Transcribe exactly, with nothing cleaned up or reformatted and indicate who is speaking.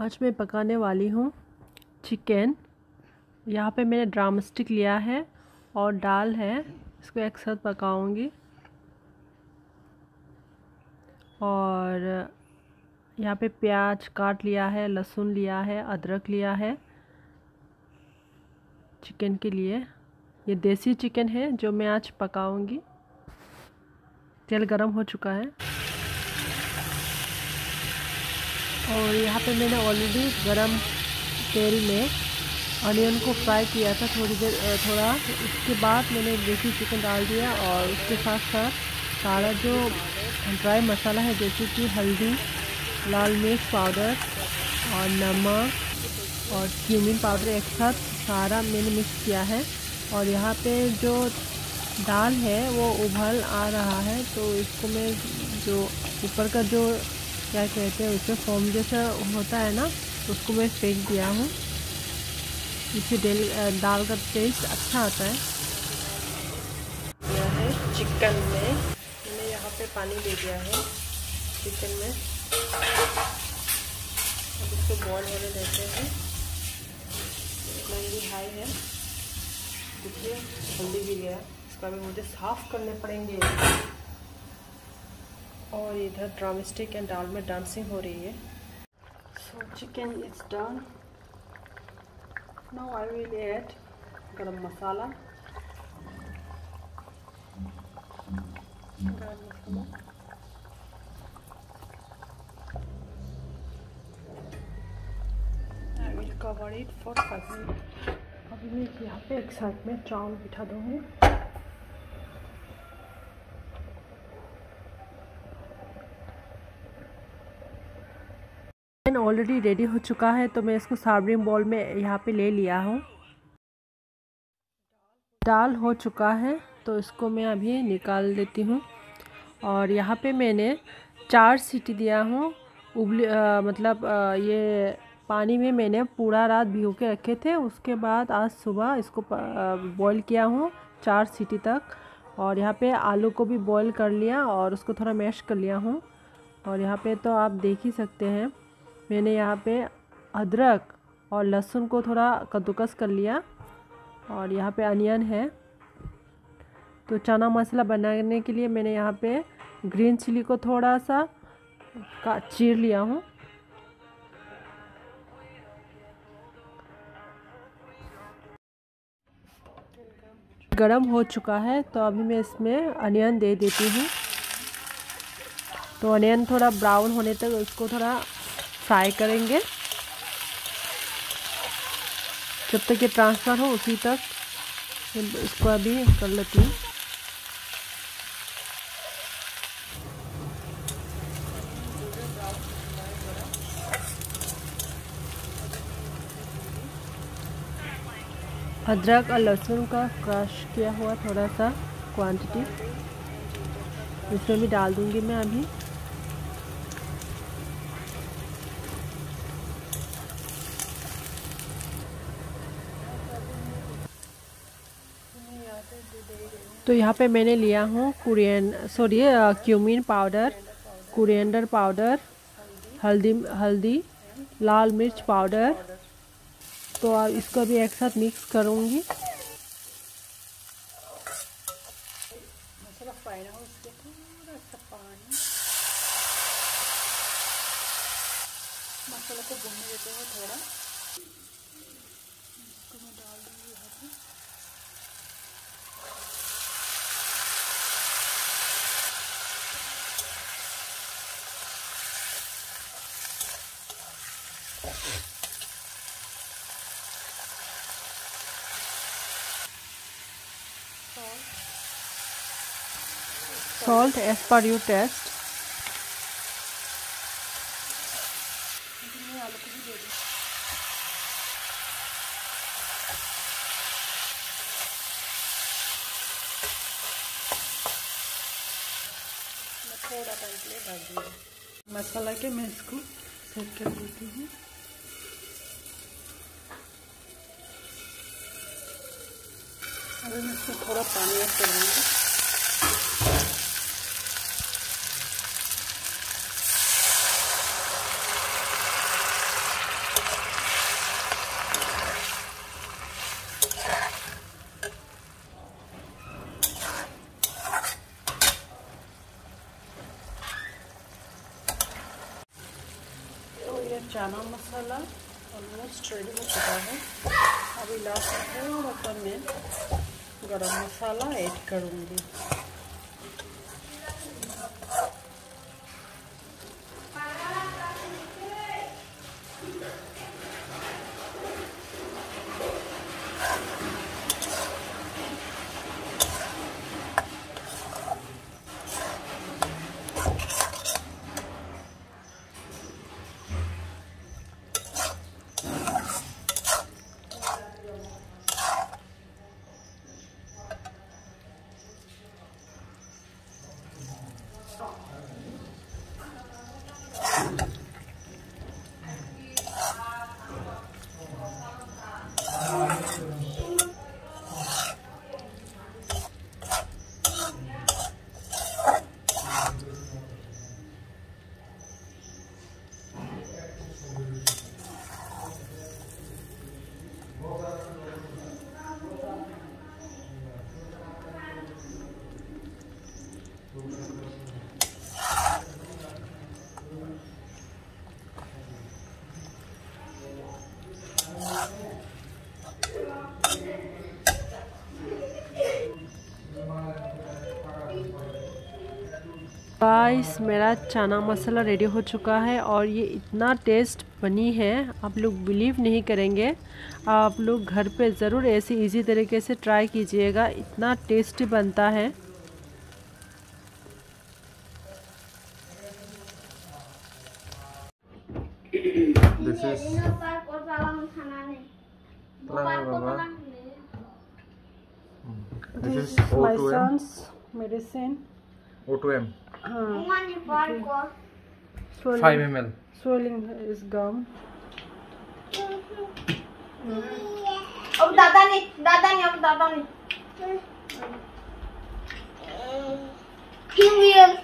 Speaker 1: आज मैं पकाने वाली हूँ चिकन। यहाँ पे मैंने ड्रम स्टिक लिया है और दाल है, इसको एक साथ पकाऊंगी। और यहाँ पे प्याज काट लिया है, लहसुन लिया है, अदरक लिया है चिकन के लिए। ये देसी चिकन है जो मैं आज पकाऊंगी। तेल गरम हो चुका है और यहाँ पे मैंने ऑलरेडी गरम तेल में अनियन को फ्राई किया था थोड़ी देर थोड़ा। उसके बाद मैंने देसी चिकन डाल दिया और उसके साथ साथ सारा जो ड्राई मसाला है जैसे कि हल्दी, लाल मिर्च पाउडर और नमक और क्यूमिन पाउडर एक साथ सारा मैंने मिक्स किया है। और यहाँ पे जो दाल है वो उबल आ रहा है, तो इसको मैं जो ऊपर का जो क्या कहते हैं उसमें फोम जैसा होता है ना, उसको मैं फेंक दिया हूँ। इससे डेल दाल का टेस्ट अच्छा आता है। यह है चिकन में मैंने यहाँ पे पानी दे दिया है चिकन में। अब इसको बॉईल होने देते हैं। फ्लेम हाई है। देखिए हल्दी भी गया, इसका भी मुझे साफ करने पड़ेंगे। और इधर ड्रम स्टिक एंड दाल में डांसिंग हो रही है। So chicken is done. Now I will add garam masala. Garam masala I will cover it for five minute. अभी मैं यहाँ पे एक साइड में चावल बिठा दूँगी। ऑलरेडी रेडी हो चुका है, तो मैं इसको सर्विंग बाउल में यहाँ पे ले लिया हूँ। दाल हो चुका है तो इसको मैं अभी निकाल देती हूँ। और यहाँ पे मैंने चार सीटी दिया हूँ। उबली आ, मतलब आ, ये पानी में मैंने पूरा रात भिगो के रखे थे। उसके बाद आज सुबह इसको बॉईल किया हूँ चार सीटी तक। और यहाँ पे आलू को भी बॉईल कर लिया और उसको थोड़ा मैश कर लिया हूँ। और यहाँ पे तो आप देख ही सकते हैं मैंने यहाँ पे अदरक और लहसुन को थोड़ा कद्दूकस कर लिया। और यहाँ पे अनियन है। तो चना मसाला बनाने के लिए मैंने यहाँ पे ग्रीन चिली को थोड़ा सा का चीर लिया हूँ। गरम हो चुका है तो अभी मैं इसमें अनियन दे देती हूँ। तो अनियन थोड़ा ब्राउन होने तक उसको थोड़ा फ्राई करेंगे, जब तक ये ट्रांसफ़र हो उसी तक इसको अभी कर लेती हूँ। अदरक और लहसुन का क्रश किया हुआ थोड़ा सा क्वांटिटी इसमें भी डाल दूंगी मैं अभी। तो यहाँ पे मैंने लिया हूँ कुरियन sorry cumin powder, coriander powder, हल्दी हल्दी लाल मिर्च पाउडर। तो अब इसको भी एक साथ मिक्स करूँगी। मसाला फ्राई ना हो इसके थोड़ा सा पानी, मसाला को भूनने देते हैं थोड़ा। इसको मैं डाल दूँगी यहाँ पे। Salt as per your taste। थोड़ा टाइम के लिए डाल दूँगी मसाला के। मैं इसको सेट कर देती हूँ। अभी मैं इसमें थोड़ा पानी ऐड कर दूँगी। चना मसाला ऑलमोस्ट रेडी हो चुका है। अभी लास्ट थोड़ा सा मैं गरम मसाला ऐड करूँगी। गाइस मेरा चना मसाला रेडी हो चुका है और ये इतना टेस्ट बनी है, आप लोग बिलीव नहीं करेंगे। आप लोग घर पे ज़रूर ऐसे इजी तरीके से ट्राई कीजिएगा, इतना टेस्टी बनता है।
Speaker 2: This is This is O
Speaker 1: my
Speaker 2: two M.
Speaker 1: son's medicine.
Speaker 2: O two M.
Speaker 1: हाँ,
Speaker 2: five milliliters.
Speaker 1: swelling is gum.
Speaker 3: अब दादा ने दादा ने अब दादा ने